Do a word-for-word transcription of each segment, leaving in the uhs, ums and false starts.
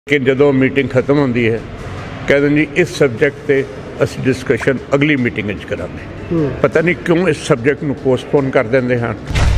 कि जो मीटिंग खत्म होती है कहते जी इस सबजैक्ट से असी डिस्कशन अगली मीटिंग करांगे। पता नहीं क्यों इस सबजैक्ट को पोस्टपोन कर देंगे हैं।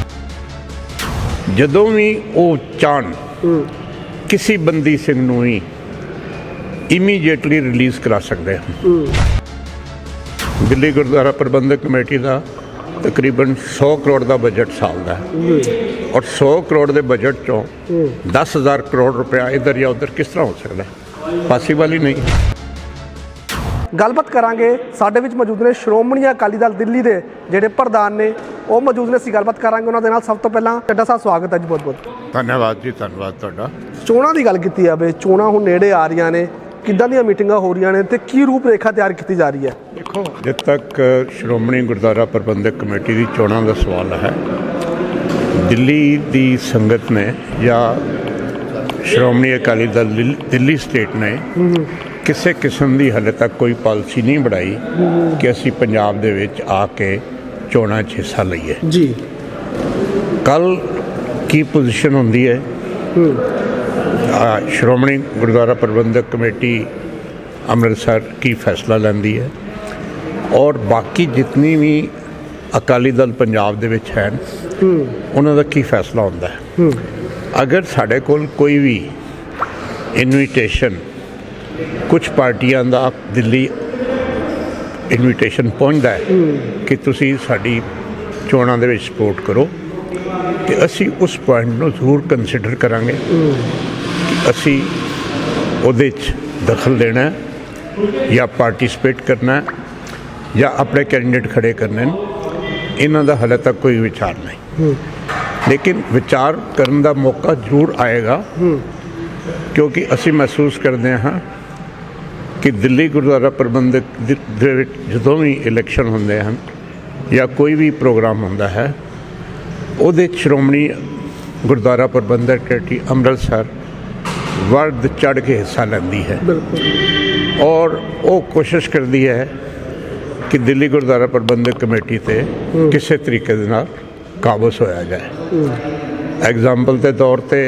जदों भी वो चाहन किसी बंदी सिंह नूं ही इमीडिएटली रिलीज़ करा सकते हैं। दिल्ली गुरुद्वारा प्रबंधक कमेटी का तकरीबन सौ करोड़ का बजट साल का है और सौ करोड़ के बजट चों दस हज़ार करोड़ रुपया इधर या उधर किस तरह हो सकता है? पॉसीबल ही नहीं। गलबात करांगे साडे विच मौजूद ने श्रोमणी अकाली दल दिल्ली के जिहड़े प्रधान ने वो मौजूद ने। असीं गलबात करांगे उन्हां दे नाल। सब तो पहलां चड्ढा साहब स्वागत है जी, बहुत बहुत धन्यवाद जी। धन्यवाद तुहाडा। चोणां दी गल कीती जावे, चोणां हुण नेड़े आ रहीआं ने, किद्दां दीआं मीटिंगां हो रहीआं ने ते की रूप रेखा तैयार की जा रही है? देखो, जब तक श्रोमणी गुरुद्वारा प्रबंधक कमेटी की चोणां का सवाल है, दिल्ली की संगत ने या श्रोमणी अकाली दल दिल्ली स्टेट ने किसी किस्म की हाले तक कोई पॉलिसी नहीं बनाई कि असी पंजाब दे विच आके चोणां च हिस्सा लईए जी। कल की पोजीशन होंदी है, श्रोमणी गुरुद्वारा प्रबंधक कमेटी अमृतसर की फैसला लैंदी है और बाकी जितनी भी अकाली दल पंजाब दे विच हैं उन्हां दा की फैसला होंदा है। अगर साढ़े कोल कोई भी इनविटेशन कुछ पार्टियां दा दिल्ली इनविटेशन पहुंचता है कि तुसी साडी चोणां दे विच सपोर्ट करो तो असी उस पॉइंट नूं जरूर कंसिडर करांगे कि असी उहदे च दखल देना है या पार्टिसिपेट करना है या अपने कैंडिडेट खड़े करने। इन्हां दा हाले तक कोई विचार नहीं, लेकिन विचार करने का मौका जरूर आएगा क्योंकि असी महसूस करते हैं कि दिल्ली गुरुद्वारा प्रबंधक जो भी इलैक्शन होंदे हैं या कोई भी प्रोग्राम होंदा है उहदे श्रोमणी गुरुद्वारा प्रबंधक कमेटी अमृतसर वर्द चढ़ के हिस्सा लैंदी है और वो कोशिश करती है कि दिल्ली गुरुद्वारा प्रबंधक कमेटी से किसी तरीके दे नाल काबूस होया जाए। एग्जाम्पल के तौर पर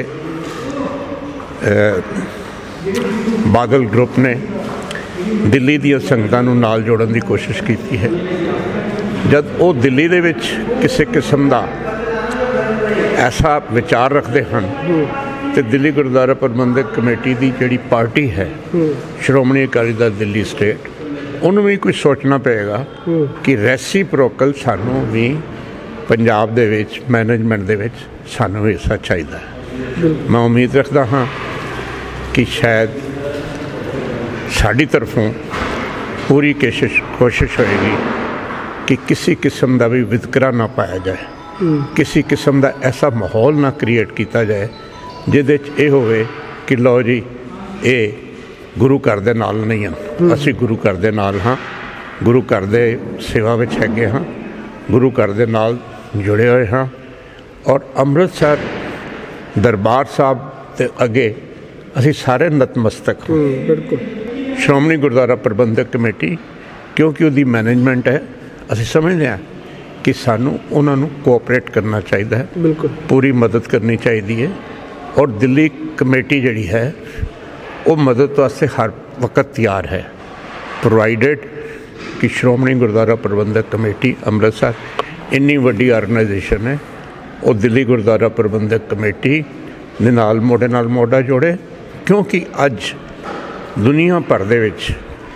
बादल ग्रुप ने दिल्ली दी संगतां नूं नाल जोड़न की कोशिश की है। जब वो दिल्ली दे विच किसी किस्म का ऐसा विचार रखते हैं तो दिल्ली गुरुद्वारा प्रबंधक कमेटी की जिहड़ी पार्टी है श्रोमणी अकाली दल दिल्ली स्टेट उन्होंने भी कुछ सोचना पएगा कि रेसिप्रोकल सानू भी पंजाब दे विच मैनेजमेंट दे विच सानू हिस्सा चाहिए है। मैं उम्मीद रखता हाँ कि शायद साड़ी तरफों पूरी कोशिश कोशिश होएगी कि किसी किस्म का भी वितकरा ना पाया जाए, किसी किस्म का ऐसा माहौल ना क्रिएट किया जाए जिहदे च ये होवे कि लो जी ये गुरु घर दे नाल नहीं हैं, असी गुरु घर दे नाल हाँ, गुरु घर दे सेवा विच हैगे हाँ, गुरु घर दे नाल जुड़े हुए हाँ और अमृतसर दरबार साहब के अगे असी सारे नतमस्तक हाँ। बिल्कुल श्रोमणी गुरुद्वारा प्रबंधक कमेटी क्योंकि उसकी मैनेजमेंट है, असी समझते हैं कि सानू उन्होंने कोऑपरेट करना चाहिए है, बिल्कुल पूरी मदद करनी चाहिए है और दिल्ली कमेटी जिहड़ी है वो मदद वास्ते हर वक्त तैयार है, प्रोवाइडेड कि श्रोमणी गुरुद्वारा प्रबंधक कमेटी अमृतसर इन्नी वड्डी ऑर्गेनाइजेशन है वो दिल्ली गुरुद्वारा प्रबंधक कमेटी दे नाल मोढे नाल मोढा जोड़े। क्योंकि अज दुनिया भर दे विच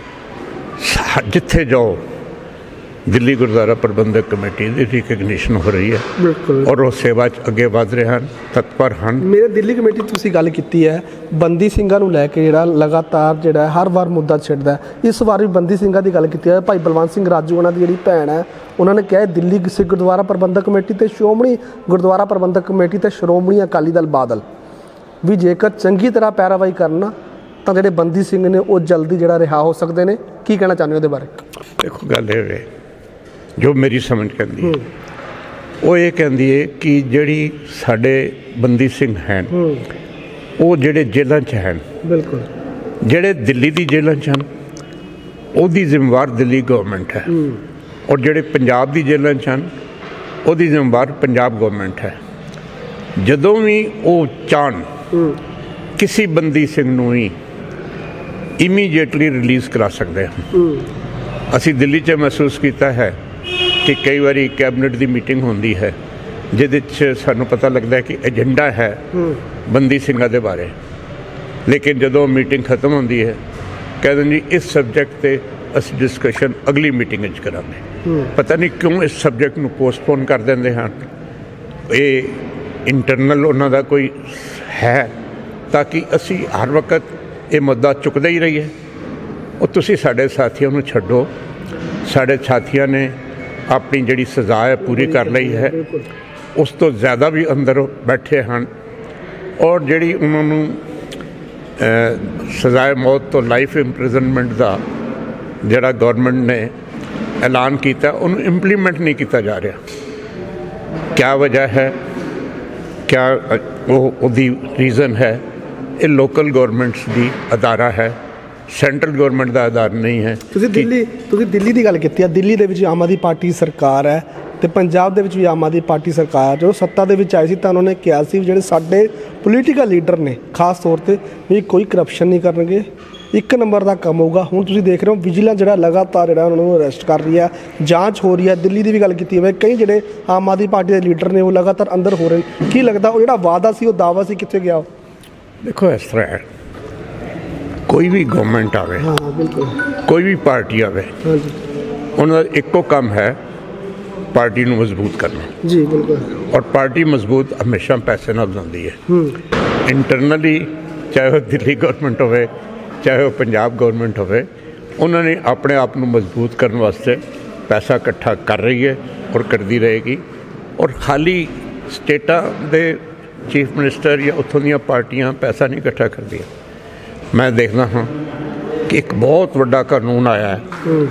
जिथे जाओ दिल्ली गुरुद्वारा प्रबंधक कमेटी की रिकग्निशन हो रही है और वो सेवा अगे वध रहे हैं, तत्पर हैं। मेरे दिल्ली कमेटी तुसीं गल कीती है बंदी सिंघां नूं लैके जिहड़ा लगातार जिहड़ा हर बार मुद्दा छिड़दा है, इस बार भी बंदी सिंघां की गल कीती है। भाई बलवंत सिंह राजू उन्हां दी जिहड़ी भैण है उन्होंने कहा दिल्ली सिख गुरुद्वारा प्रबंधक कमेटी ते श्रोमणी गुरुद्वारा प्रबंधक कमेटी ते श्रोमणी अकाली दल बादल भी जेकर चंगी तरह पैरावाई करना तो जिहड़े बंदी सिंह ने वो जल्दी जिहड़ा रिहा हो सकते हैं। की कहना चाहते हो उहदे बारे? देखो, गल ये जो मेरी समझ कहती है वो ये कहती है कि जिहड़ी साडे बंदी सिंह हैं वो जिहड़े जेलों च हैं, बिल्कुल जिहड़े दिल्ली दी जेलों च हैं उसकी जिम्मेवार दिल्ली गवर्नमेंट है और जिहड़े पंजाब दी जेलों च हैं उसकी जिम्मेवार पंजाब गवर्नमेंट है। जदों भी वो चाहन ਕਿਸੇ ਬੰਦੀ ਸਿੰਘ ਨੂੰ ਹੀ ਇਮੀਡੀਏਟਲੀ ਰਿਲੀਜ਼ ਕਰਾ ਸਕਦੇ ਹਾਂ। ਅਸੀਂ ਦਿੱਲੀ 'ਚ ਮਹਿਸੂਸ ਕੀਤਾ ਹੈ ਕਿ ਕਈ ਵਾਰੀ ਕੈਬਨਿਟ ਦੀ ਮੀਟਿੰਗ ਹੁੰਦੀ ਹੈ ਜਿਹਦੇ 'ਚ ਸਾਨੂੰ ਪਤਾ ਲੱਗਦਾ ਕਿ ਏਜੰਡਾ ਹੈ ਬੰਦੀ ਸਿੰਘਾਂ ਦੇ ਬਾਰੇ, ਲੇਕਿਨ ਜਦੋਂ ਮੀਟਿੰਗ ਖਤਮ ਹੁੰਦੀ ਹੈ ਕਹਿੰਦੇ ਜੀ ਇਸ ਸਬਜੈਕਟ 'ਤੇ ਅਸੀਂ ਡਿਸਕਸ਼ਨ ਅਗਲੀ ਮੀਟਿੰਗ ਵਿੱਚ ਕਰਾਂਗੇ। ਪਤਾ ਨਹੀਂ ਕਿਉਂ ਇਸ ਸਬਜੈਕਟ ਨੂੰ ਪੋਸਟਪੋਨ ਕਰ ਦਿੰਦੇ ਹਨ। ਇਹ ਇੰਟਰਨਲ ਉਹਨਾਂ ਦਾ ਕੋਈ ਹੈ ਤਾਂ ਕਿ ਅਸੀਂ ਹਰ ਵਕਤ ਇਹ ਮੁੱਦਾ ਚੁੱਕਦੇ ਹੀ ਰਹੀਏ। ਉਹ ਤੁਸੀਂ ਸਾਡੇ ਸਾਥੀਆਂ ਨੂੰ ਛੱਡੋ, ਸਾਡੇ ਸਾਥੀਆਂ ਨੇ ਆਪਣੀ ਜਿਹੜੀ ਸਜ਼ਾ ਹੈ ਪੂਰੀ ਕਰ ਲਈ ਹੈ, ਉਸ ਤੋਂ ਜ਼ਿਆਦਾ ਵੀ ਅੰਦਰ ਬੈਠੇ ਹਨ ਔਰ ਜਿਹੜੀ ਉਹਨਾਂ ਨੂੰ ਸਜ਼ਾਏ ਮੌਤ ਤੋਂ ਲਾਈਫ ਇੰਪ੍ਰਿਜ਼ਨਮੈਂਟ ਦਾ ਜਿਹੜਾ ਗੌਰਮੈਂਟ ਨੇ ਐਲਾਨ ਕੀਤਾ ਉਹਨੂੰ ਇੰਪਲੀਮੈਂਟ ਨਹੀਂ ਕੀਤਾ ਜਾ ਰਿਹਾ। ਕਿਆ ਵਜ੍ਹਾ ਹੈ, ਕਿਆ ਉਹ ਉਹਦੀ ਰੀਜ਼ਨ ਹੈ? ਇਹ ਲੋਕਲ ਗੌਰਮੈਂਟਸ ਦੀ ਅਦਾਰਾ ਹੈ, ਸੈਂਟਰਲ ਗੌਰਮੈਂਟ ਦਾ ਅਦਾਰਾ ਨਹੀਂ ਹੈ। ਤੁਸੀਂ ਦਿੱਲੀ ਤੁਸੀਂ ਦਿੱਲੀ ਦੀ ਗੱਲ ਕੀਤੀ ਹੈ। ਦਿੱਲੀ ਦੇ ਵਿੱਚ ਆਮ ਆਦਮੀ ਪਾਰਟੀ ਸਰਕਾਰ ਹੈ ਤੇ ਪੰਜਾਬ ਦੇ ਵਿੱਚ ਵੀ ਆਮ ਆਦਮੀ ਪਾਰਟੀ ਸਰਕਾਰ ਜਦੋਂ ਸੱਤਾ ਦੇ ਵਿੱਚ ਆਈ ਸੀ ਤਾਂ ਉਹਨਾਂ ਨੇ ਕਿਹਾ ਸੀ ਜਿਹੜੇ ਸਾਡੇ ਪੋਲੀਟੀਕਲ ਲੀਡਰ ਨੇ ਖਾਸ ਤੌਰ 'ਤੇ ਵੀ ਕੋਈ ਕਰਪਸ਼ਨ ਨਹੀਂ ਕਰਨਗੇ, ਇੱਕ ਨੰਬਰ ਦਾ ਕੰਮ ਹੋਊਗਾ। ਹੁਣ ਤੁਸੀਂ ਦੇਖ ਰਹੇ ਹੋ ਵਿਜੀਲੈਂਸ ਜਿਹੜਾ ਲਗਾਤਾਰ ਜਿਹੜਾ ਉਹਨਾਂ ਨੂੰ ਅਰੈਸਟ ਕਰ ਰਹੀ ਹੈ, ਜਾਂਚ ਹੋ ਰਹੀ ਹੈ। ਦਿੱਲੀ ਦੀ ਵੀ ਗੱਲ ਕੀਤੀ ਹੋਵੇ, ਕਈ ਜਿਹੜੇ ਆਮ ਆਦਮੀ ਪਾਰਟੀ ਦੇ ਲੀਡਰ ਨੇ ਉਹ ਲਗਾਤਾਰ ਅੰਦਰ ਹੋ ਰਹੇ ਨੇ। ਕੀ ਲੱਗਦਾ ਉਹ ਜਿਹੜਾ ਵਾਅਦਾ ਸੀ, ਉਹ ਦਾਅਵਾ ਸੀ, ਕਿੱਥੇ ਗਿਆ? ਦੇਖੋ ਇਸ ਤਰ੍ਹਾਂ ਹੈ, ਕੋਈ ਵੀ ਗਵਰਨਮੈਂਟ ਆਵੇ, ਹਾਂ ਬਿਲਕੁਲ, ਕੋਈ ਵੀ ਪਾਰਟੀ ਆਵੇ, ਹਾਂਜੀ, ਉਹਨਾਂ ਦਾ ਇੱਕੋ ਕੰਮ ਹੈ ਪਾਰਟੀ ਨੂੰ ਮਜ਼ਬੂਤ ਕਰਨਾ। ਜੀ ਬਿਲਕੁਲ। ਔਰ ਪਾਰਟੀ ਮਜ਼ਬੂਤ ਹਮੇਸ਼ਾ ਪੈਸੇ ਨਾਲ ਹੁੰਦੀ ਹੈ। ਇੰਟਰਨਲੀ ਚਾਹੇ ਉਹ ਦਿੱਲੀ ਗਵਰਨਮੈਂਟ ਹੋਵੇ, ਚਾਹੇ ਉਹ ਪੰਜਾਬ ਗਵਰਨਮੈਂਟ ਹੋਵੇ, ਉਹਨਾਂ ਨੇ ਆਪਣੇ ਆਪ ਨੂੰ ਮਜ਼ਬੂਤ ਕਰਨ ਵਾਸਤੇ ਪੈਸਾ ਇਕੱਠਾ ਕਰ ਰਹੀ ਹੈ ਔਰ ਕਰਦੀ ਰਹੇਗੀ। ਔਰ ਖਾਲੀ ਸਟੇਟਾਂ ਦੇ ਚੀਫ ਮਿਨਿਸਟਰ ਜਾਂ ਉੱਥੋਂ ਦੀਆਂ ਪਾਰਟੀਆਂ ਪੈਸਾ ਨਹੀਂ ਇਕੱਠਾ ਕਰਦੀਆਂ। ਮੈਂ ਦੇਖਦਾ ਹਾਂ ਕਿ ਇੱਕ ਬਹੁਤ ਵੱਡਾ ਕਾਨੂੰਨ ਆਇਆ ਹੈ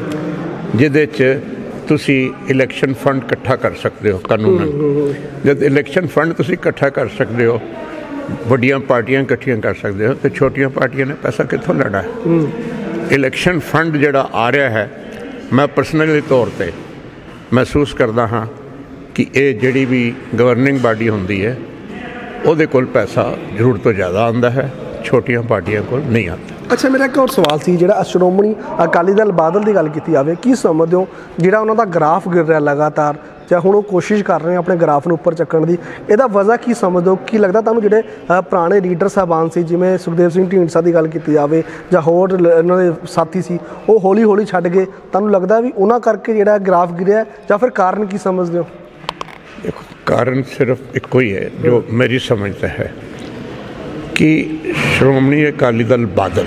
ਜਿਹਦੇ 'ਚ ਤੁਸੀਂ ਇਲੈਕਸ਼ਨ ਫੰਡ ਇਕੱਠਾ ਕਰ ਸਕਦੇ ਹੋ। ਕਾਨੂੰਨ ਜਦ ਇਲੈਕਸ਼ਨ ਫੰਡ ਤੁਸੀਂ ਇਕੱਠਾ ਕਰ ਸਕਦੇ ਹੋ, ਵੱਡੀਆਂ ਪਾਰਟੀਆਂ ਇਕੱਠੀਆਂ ਕਰ ਸਕਦੇ ਹੋ, ਅਤੇ ਛੋਟੀਆਂ ਪਾਰਟੀਆਂ ਨੇ ਪੈਸਾ ਕਿੱਥੋਂ ਲੈਣਾ ਹੈ? ਇਲੈਕਸ਼ਨ ਫੰਡ ਜਿਹੜਾ ਆ ਰਿਹਾ ਹੈ, ਮੈਂ ਪਰਸਨਲੀ ਤੌਰ 'ਤੇ ਮਹਿਸੂਸ ਕਰਦਾ ਹਾਂ ਕਿ ਇਹ ਜਿਹੜੀ ਵੀ ਗਵਰਨਿੰਗ ਬਾਡੀ ਹੁੰਦੀ ਹੈ ਉਹਦੇ ਕੋਲ ਪੈਸਾ ਜ਼ਰੂਰਤ ਤੋਂ ਜ਼ਿਆਦਾ ਆਉਂਦਾ ਹੈ, ਛੋਟੀਆਂ ਪਾਰਟੀਆਂ ਕੋਲ ਨਹੀਂ ਆਉਂਦਾ। ਅੱਛਾ, ਮੇਰਾ ਇੱਕ ਹੋਰ ਸਵਾਲ ਸੀ, ਜਿਹੜਾ ਸ਼੍ਰੋਮਣੀ ਅਕਾਲੀ ਦਲ ਬਾਦਲ ਦੀ ਗੱਲ ਕੀਤੀ ਜਾਵੇ, ਕੀ ਸਮਝਦੇ ਹੋ ਜਿਹੜਾ ਉਹਨਾਂ ਦਾ ਗ੍ਰਾਫ ਗਿਰ ਰਿਹਾ ਲਗਾਤਾਰ, ਜਾਂ ਹੁਣ ਉਹ ਕੋਸ਼ਿਸ਼ ਕਰ ਰਹੇ ਆਪਣੇ ਗ੍ਰਾਫ ਨੂੰ ਉੱਪਰ ਚੱਕਣ ਦੀ, ਇਹਦਾ ਵਜ੍ਹਾ ਕੀ ਸਮਝਦੇ ਹੋ? ਕੀ ਲੱਗਦਾ ਤੁਹਾਨੂੰ ਜਿਹੜੇ ਪੁਰਾਣੇ ਲੀਡਰ ਸਾਹਿਬਾਨ ਸੀ, ਜਿਵੇਂ ਸੁਖਦੇਵ ਸਿੰਘ ਢੀਂਡਸਾ ਦੀ ਗੱਲ ਕੀਤੀ ਜਾਵੇ ਜਾਂ ਹੋਰ ਇਹਨਾਂ ਦੇ ਸਾਥੀ ਸੀ, ਉਹ ਹੌਲੀ ਹੌਲੀ ਛੱਡ ਗਏ, ਤੁਹਾਨੂੰ ਲੱਗਦਾ ਵੀ ਉਹਨਾਂ ਕਰਕੇ ਜਿਹੜਾ ਗ੍ਰਾਫ ਗਿਰਿਆ, ਜਾਂ ਫਿਰ ਕਾਰਨ ਕੀ ਸਮਝਦੇ ਹੋ? ਦੇਖੋ, ਕਾਰਨ ਸਿਰਫ ਇੱਕੋ ਹੀ ਹੈ ਜੋ ਮੇਰੀ ਸਮਝ 'ਤੇ ਹੈ ਕਿ ਸ਼੍ਰੋਮਣੀ ਅਕਾਲੀ ਦਲ ਬਾਦਲ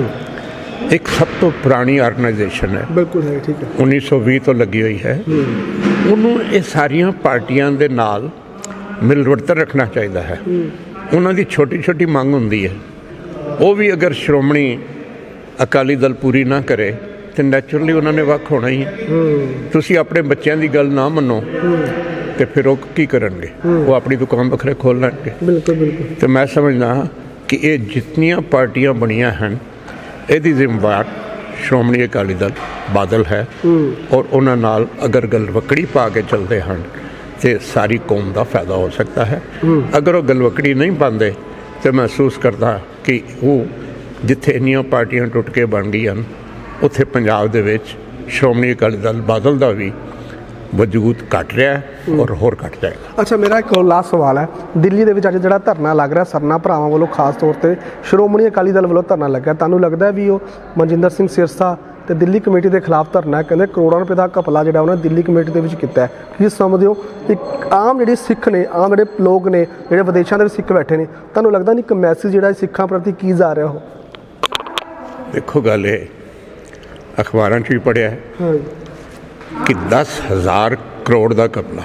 ਇੱਕ ਸਭ ਤੋਂ ਪੁਰਾਣੀ ਆਰਗੇਨਾਈਜੇਸ਼ਨ ਹੈ। ਬਿਲਕੁਲ ਹੈ, ਠੀਕ ਹੈ, ਉੱਨੀ ਸੌ ਵੀਹ ਤੋਂ ਲੱਗੀ ਹੋਈ ਹੈ। ਉਹਨੂੰ ਇਹ ਸਾਰੀਆਂ ਪਾਰਟੀਆਂ ਦੇ ਨਾਲ ਮਿਲਵਰਤਨ ਰੱਖਣਾ ਚਾਹੀਦਾ ਹੈ। ਉਹਨਾਂ ਦੀ ਛੋਟੀ ਛੋਟੀ ਮੰਗ ਹੁੰਦੀ ਹੈ, ਉਹ ਵੀ ਅਗਰ ਸ਼੍ਰੋਮਣੀ ਅਕਾਲੀ ਦਲ ਪੂਰੀ ਨਾ ਕਰੇ ਤਾਂ ਨੈਚੁਰਲੀ ਉਹਨਾਂ ਨੇ ਵੱਖ ਹੋਣਾ ਹੀ ਹੈ। ਤੁਸੀਂ ਆਪਣੇ ਬੱਚਿਆਂ ਦੀ ਗੱਲ ਨਾ ਮੰਨੋ ਤੇ ਫਿਰ ਉਹ ਕੀ ਕਰਨਗੇ? ਉਹ ਆਪਣੀ ਦੁਕਾਨ ਵੱਖਰੇ ਖੋਲ੍ਹ ਲੈਣਗੇ। ਬਿਲਕੁਲ ਬਿਲਕੁਲ। ਅਤੇ ਮੈਂ ਸਮਝਦਾ ਹਾਂ ਕਿ ਇਹ ਜਿਤਨੀਆਂ ਪਾਰਟੀਆਂ ਬਣੀਆਂ ਹਨ, ਇਹਦੀ ਜ਼ਿੰਮੇਵਾਰ ਸ਼੍ਰੋਮਣੀ ਅਕਾਲੀ ਦਲ ਬਾਦਲ ਹੈ। ਔਰ ਉਹਨਾਂ ਨਾਲ ਅਗਰ ਗਲਵਕੜੀ ਪਾ ਕੇ ਚੱਲਦੇ ਹਨ ਤਾਂ ਸਾਰੀ ਕੌਮ ਦਾ ਫਾਇਦਾ ਹੋ ਸਕਦਾ ਹੈ। ਅਗਰ ਉਹ ਗਲਵਕੜੀ ਨਹੀਂ ਪਾਉਂਦੇ ਤਾਂ ਮਹਿਸੂਸ ਕਰਦਾ ਕਿ ਉਹ ਜਿੱਥੇ ਇੰਨੀਆਂ ਪਾਰਟੀਆਂ ਟੁੱਟ ਕੇ ਬਣ ਗਈਆਂ ਹਨ, ਉੱਥੇ ਪੰਜਾਬ ਦੇ ਵਿੱਚ ਸ਼੍ਰੋਮਣੀ ਅਕਾਲੀ ਦਲ ਬਾਦਲ ਦਾ ਵੀ ਵਜੂਦ ਘੱਟ ਰਿਹਾ ਹੈ ਔਰ ਹੋਰ ਘੱਟ ਜਾਏਗਾ। ਅੱਛਾ, ਮੇਰਾ ਇੱਕ ਲਾਸਟ ਸਵਾਲ ਹੈ, ਦਿੱਲੀ ਦੇ ਵਿੱਚ ਅੱਜ ਜਿਹੜਾ ਧਰਨਾ ਲੱਗ ਰਿਹਾ ਸਰਨਾ ਭਰਾਵਾਂ ਵੱਲੋਂ, ਖਾਸ ਤੌਰ 'ਤੇ ਸ਼੍ਰੋਮਣੀ ਅਕਾਲੀ ਦਲ ਵੱਲੋਂ ਧਰਨਾ ਲੱਗਾ, ਤੁਹਾਨੂੰ ਲੱਗਦਾ ਵੀ ਉਹ ਮਨਜਿੰਦਰ ਸਿੰਘ ਸਿਰਸਾ ਤੇ ਦਿੱਲੀ ਕਮੇਟੀ ਦੇ ਖਿਲਾਫ ਧਰਨਾ, ਕਹਿੰਦੇ ਕਰੋੜਾਂ ਰੁਪਏ ਦਾ ਘਪਲਾ ਜਿਹੜਾ ਉਹਨੇ ਦਿੱਲੀ ਕਮੇਟੀ ਦੇ ਵਿੱਚ ਕੀਤਾ ਹੈ, ਕੀ ਸਮਝਦੇ ਹੋ? ਇੱਕ ਆਮ ਜਿਹੜੇ ਸਿੱਖ ਨੇ, ਆਮ ਜਿਹੜੇ ਲੋਕ ਨੇ, ਜਿਹੜੇ ਵਿਦੇਸ਼ਾਂ ਦੇ ਵਿੱਚ ਸਿੱਖ ਬੈਠੇ ਨੇ, ਤੁਹਾਨੂੰ ਲੱਗਦਾ ਨਹੀਂ ਇੱਕ ਮੈਸੇਜ ਜਿਹੜਾ ਸਿੱਖਾਂ ਪ੍ਰਤੀ ਕੀ ਜਾ ਰਿਹਾ? ਉਹ ਦੇਖੋ, ਗੱਲ ਇਹ ਅਖਬਾਰਾਂ 'ਚ ਵੀ ਪੜ੍ਹਿਆ ਹੈ ਕਿ ਦਸ ਹਜ਼ਾਰ ਕਰੋੜ ਦਾ ਘਪਲਾ,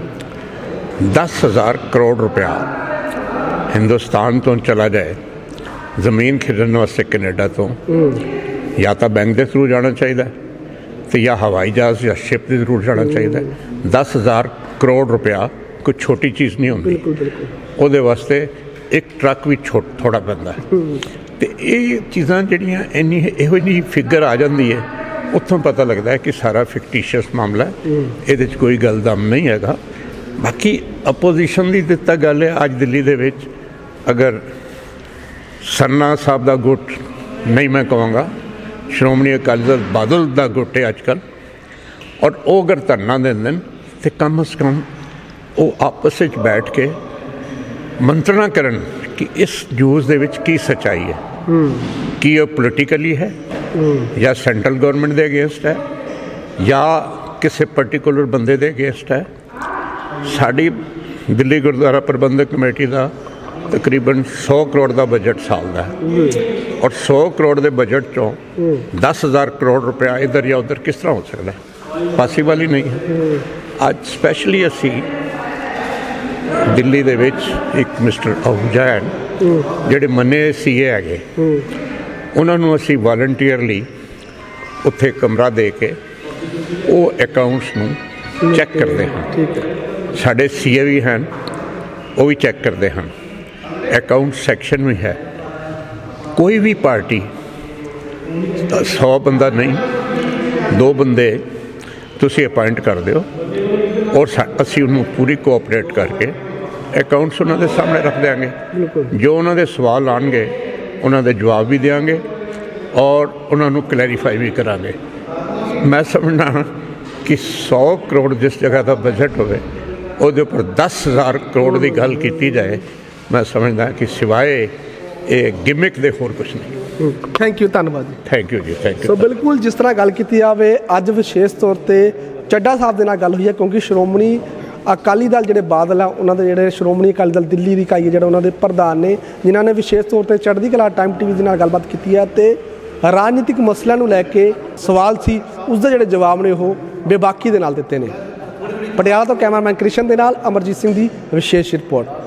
ਦਸ ਹਜ਼ਾਰ ਕਰੋੜ ਰੁਪਇਆ ਹਿੰਦੁਸਤਾਨ ਤੋਂ ਚਲਾ ਜਾਏ ਜ਼ਮੀਨ ਖਰੀਦਣ ਵਾਸਤੇ ਕੈਨੇਡਾ ਤੋਂ, ਜਾਂ ਤਾਂ ਬੈਂਕ ਦੇ ਥਰੂ ਜਾਣਾ ਚਾਹੀਦਾ ਅਤੇ ਜਾਂ ਹਵਾਈ ਜਹਾਜ਼ ਜਾਂ ਸ਼ਿਪ ਦੇ ਜ਼ਰੂਰ ਜਾਣਾ ਚਾਹੀਦਾ। ਦਸ ਹਜ਼ਾਰ ਕਰੋੜ ਰੁਪਇਆ ਕੋਈ ਛੋਟੀ ਚੀਜ਼ ਨਹੀਂ ਹੁੰਦੀ। ਉਹਦੇ ਵਾਸਤੇ ਇੱਕ ਟਰੱਕ ਵੀ ਛੋਟ ਥੋੜ੍ਹਾ ਪੈਂਦਾ ਹੈ। ਅਤੇ ਇਹ ਚੀਜ਼ਾਂ ਜਿਹੜੀਆਂ ਇੰਨੀ ਇਹੋ ਜਿਹੀ ਫਿਗਰ ਆ ਜਾਂਦੀ ਹੈ, ਉੱਥੋਂ ਪਤਾ ਲੱਗਦਾ ਹੈ ਕਿ ਸਾਰਾ ਫਿਕਟੀਸ਼ੀਅਸ ਮਾਮਲਾ ਹੈ, ਇਹਦੇ 'ਚ ਕੋਈ ਗੱਲ ਦਮ ਨਹੀਂ ਹੈਗਾ। ਬਾਕੀ ਅਪੋਜੀਸ਼ਨ ਦੀ ਦਿੱਤਾ ਗੱਲ ਹੈ, ਅੱਜ ਦਿੱਲੀ ਦੇ ਵਿੱਚ ਅਗਰ ਸਰਨਾ ਸਾਹਿਬ ਦਾ ਗੁੱਟ ਨਹੀਂ ਮੈਂ ਕਹਾਂਗਾ, ਸ਼੍ਰੋਮਣੀ ਅਕਾਲੀ ਦਲ ਬਾਦਲ ਦਾ ਗੁੱਟ ਹੈ ਅੱਜ ਕੱਲ੍ਹ। ਔਰ ਉਹ ਅਗਰ ਧਰਨਾ ਦਿੰਦੇ ਨੇ ਤਾਂ ਕਮ ਅਜ਼ ਕਮ ਉਹ ਆਪਸ ਵਿੱਚ ਬੈਠ ਕੇ ਮੰਤਰਨਾ ਕਰਨ ਕਿ ਇਸ ਨਿਊਜ਼ ਦੇ ਵਿੱਚ ਕੀ ਸੱਚਾਈ ਹੈ, ਕੀ ਉਹ ਪੋਲੀਟੀਕਲੀ ਹੈ ਜਾਂ ਸੈਂਟਰਲ ਗੌਰਮੈਂਟ ਦੇ ਅਗੇਂਸਟ ਹੈ ਜਾਂ ਕਿਸੇ ਪਰਟੀਕੂਲਰ ਬੰਦੇ ਦੇ ਅਗੇਂਸਟ ਹੈ। ਸਾਡੀ ਦਿੱਲੀ ਗੁਰਦੁਆਰਾ ਪ੍ਰਬੰਧਕ ਕਮੇਟੀ ਦਾ ਤਕਰੀਬਨ ਸੌ ਕਰੋੜ ਦਾ ਬਜਟ ਸਾਲ ਦਾ ਹੈ, ਔਰ ਸੌ ਕਰੋੜ ਦੇ ਬਜਟ 'ਚੋਂ ਦਸ ਹਜ਼ਾਰ ਕਰੋੜ ਰੁਪਇਆ ਇੱਧਰ ਜਾਂ ਉੱਧਰ ਕਿਸ ਤਰ੍ਹਾਂ ਹੋ ਸਕਦਾ? ਪੋਸੀਬਲ ਹੀ ਨਹੀਂ ਹੈ। ਅੱਜ ਸਪੈਸ਼ਲੀ ਅਸੀਂ ਦਿੱਲੀ ਦੇ ਵਿੱਚ ਇੱਕ ਮਿਸਟਰ ਅਹੂਜਾ ਹੈ ਜਿਹੜੇ ਮੰਨੇ ਸੀ ਏ ਹੈਗੇ, ਉਹਨਾਂ ਨੂੰ ਅਸੀਂ ਵਾਲੰਟੀਅਰਲੀ ਉੱਥੇ ਕਮਰਾ ਦੇ ਕੇ ਉਹ ਅਕਾਊਂਟਸ ਨੂੰ ਚੈੱਕ ਕਰਦੇ ਹਾਂ। ਸਾਡੇ ਸੀ ਏ ਵੀ ਹਨ, ਉਹ ਵੀ ਚੈੱਕ ਕਰਦੇ ਹਨ, ਅਕਾਊਂਟ ਸੈਕਸ਼ਨ ਵੀ ਹੈ। ਕੋਈ ਵੀ ਪਾਰਟੀ ਸੌ ਬੰਦਾ ਨਹੀਂ, ਦੋ ਬੰਦੇ ਤੁਸੀਂ ਅਪਾਇੰਟ ਕਰ ਦਿਓ ਔਰ ਅਸੀਂ ਉਹਨੂੰ ਪੂਰੀ ਕੋਆਪਰੇਟ ਕਰਕੇ ਅਕਾਊਂਟਸ ਉਹਨਾਂ ਦੇ ਸਾਹਮਣੇ ਰੱਖ ਦਿਆਂਗੇ। ਜੋ ਉਹਨਾਂ ਦੇ ਸਵਾਲ ਆਉਣਗੇ ਉਹਨਾਂ ਦੇ ਜਵਾਬ ਵੀ ਦਿਆਂਗੇ ਔਰ ਉਹਨਾਂ ਨੂੰ ਕਲੈਰੀਫਾਈ ਵੀ ਕਰਾਂਗੇ। ਮੈਂ ਸਮਝਦਾ ਕਿ ਸੌ ਕਰੋੜ ਜਿਸ ਜਗ੍ਹਾ ਦਾ ਬਜਟ ਹੋਵੇ ਉਹਦੇ ਉੱਪਰ ਦਸ ਹਜ਼ਾਰ ਕਰੋੜ ਦੀ ਗੱਲ ਕੀਤੀ ਜਾਏ, ਮੈਂ ਸਮਝਦਾ ਕਿ ਸਿਵਾਏ ਇਹ ਗਿਮਿਕ ਦੇ ਹੋਰ ਕੁਛ ਨਹੀਂ। ਥੈਂਕ ਯੂ, ਧੰਨਵਾਦ ਜੀ। ਥੈਂਕ ਯੂ ਜੀ, ਥੈਂਕ ਯੂ। ਸੋ ਬਿਲਕੁਲ ਜਿਸ ਤਰ੍ਹਾਂ ਗੱਲ ਕੀਤੀ ਜਾਵੇ, ਅੱਜ ਵਿਸ਼ੇਸ਼ ਤੌਰ 'ਤੇ ਚੱਡਾ ਸਾਹਿਬ ਦੇ ਨਾਲ ਗੱਲ ਹੋਈ ਹੈ, ਕਿਉਂਕਿ ਸ਼੍ਰੋਮਣੀ ਅਕਾਲੀ ਦਲ ਜਿਹੜੇ ਬਾਦਲ ਆ ਉਹਨਾਂ ਦੇ ਜਿਹੜੇ ਸ਼੍ਰੋਮਣੀ ਅਕਾਲੀ ਦਲ ਦਿੱਲੀ ਦੀ ਇਕਾਈ ਜਿਹੜਾ ਉਹਨਾਂ ਦੇ ਪ੍ਰਧਾਨ ਨੇ, ਜਿਨ੍ਹਾਂ ਨੇ ਵਿਸ਼ੇਸ਼ ਤੌਰ 'ਤੇ ਚੜ੍ਹਦੀ ਕਲਾ ਟਾਈਮ ਟੀ ਵੀ ਦੇ ਨਾਲ ਗੱਲਬਾਤ ਕੀਤੀ ਹੈ ਅਤੇ ਰਾਜਨੀਤਿਕ ਮਸਲਿਆਂ ਨੂੰ ਲੈ ਕੇ ਸਵਾਲ ਸੀ, ਉਸਦੇ ਜਿਹੜੇ ਜਵਾਬ ਨੇ ਉਹ ਬੇਬਾਕੀ ਦੇ ਨਾਲ ਦਿੱਤੇ ਨੇ। ਪਟਿਆਲਾ ਤੋਂ ਕੈਮਰਾਮੈਨ ਕ੍ਰਿਸ਼ਨ ਦੇ ਨਾਲ ਅਮਰਜੀਤ ਸਿੰਘ ਦੀ ਵਿਸ਼ੇਸ਼ ਰਿਪੋਰਟ।